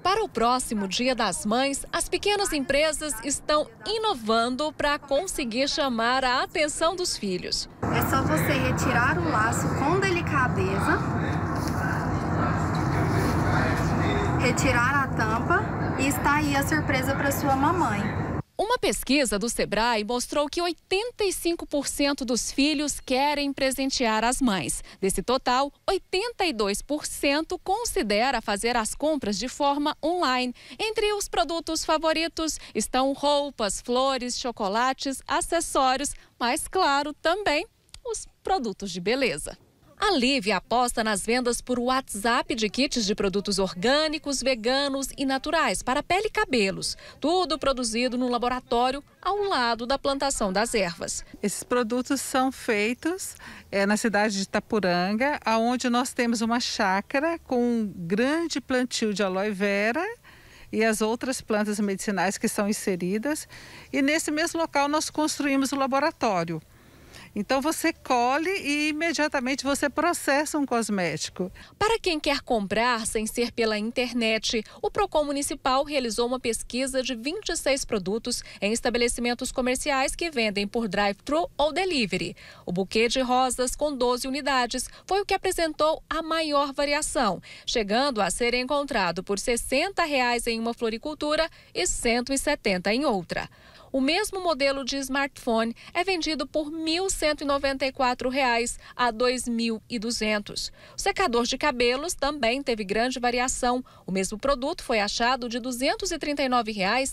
Para o próximo Dia das Mães, as pequenas empresas estão inovando para conseguir chamar a atenção dos filhos. É só você retirar o laço com delicadeza, retirar a tampa e está aí a surpresa para sua mamãe. Uma pesquisa do Sebrae mostrou que 85% dos filhos querem presentear as mães. Desse total, 82% considera fazer as compras de forma online. Entre os produtos favoritos estão roupas, flores, chocolates, acessórios, mas, claro, também os produtos de beleza. A Lívia aposta nas vendas por WhatsApp de kits de produtos orgânicos, veganos e naturais para pele e cabelos. Tudo produzido no laboratório ao lado da plantação das ervas. Esses produtos são feitos na cidade de Itapuranga, onde nós temos uma chácara com um grande plantio de aloe vera e as outras plantas medicinais que são inseridas. E nesse mesmo local nós construímos o laboratório. Então você colhe e imediatamente você processa um cosmético. Para quem quer comprar sem ser pela internet, o Procon Municipal realizou uma pesquisa de 26 produtos em estabelecimentos comerciais que vendem por drive-thru ou delivery. O buquê de rosas com 12 unidades foi o que apresentou a maior variação, chegando a ser encontrado por R$ 60 em uma floricultura e R$ 170 em outra. O mesmo modelo de smartphone é vendido por R$ 1.194 a R$ 2.200. O secador de cabelos também teve grande variação. O mesmo produto foi achado de R$ 239 e R$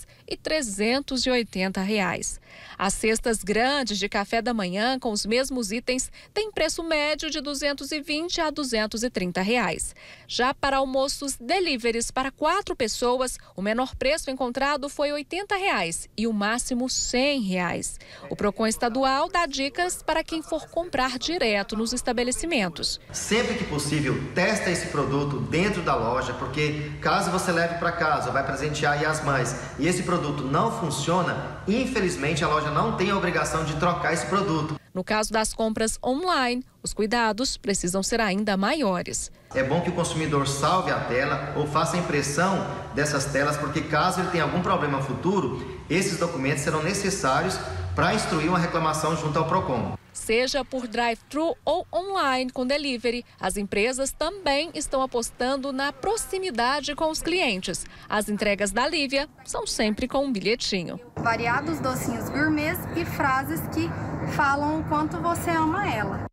380. As cestas grandes de café da manhã com os mesmos itens têm preço médio de R$ 220 a R$ 230. Já para almoços deliveries para 4 pessoas, o menor preço encontrado foi R$ 80 e o máximo R$ 100. O Procon estadual dá dicas para quem for comprar direto nos estabelecimentos. Sempre que possível, testa esse produto dentro da loja, porque caso você leve para casa, vai presentear aí as mães, e esse produto não funciona, infelizmente a loja não tem a obrigação de trocar esse produto. No caso das compras online, os cuidados precisam ser ainda maiores. É bom que o consumidor salve a tela ou faça a impressão dessas telas, porque caso ele tenha algum problema futuro, esses documentos serão necessários para instruir uma reclamação junto ao Procon. Seja por drive-thru ou online com delivery, as empresas também estão apostando na proximidade com os clientes. As entregas da Lívia são sempre com um bilhetinho. Variados docinhos gourmets e frases que falam o quanto você ama ela.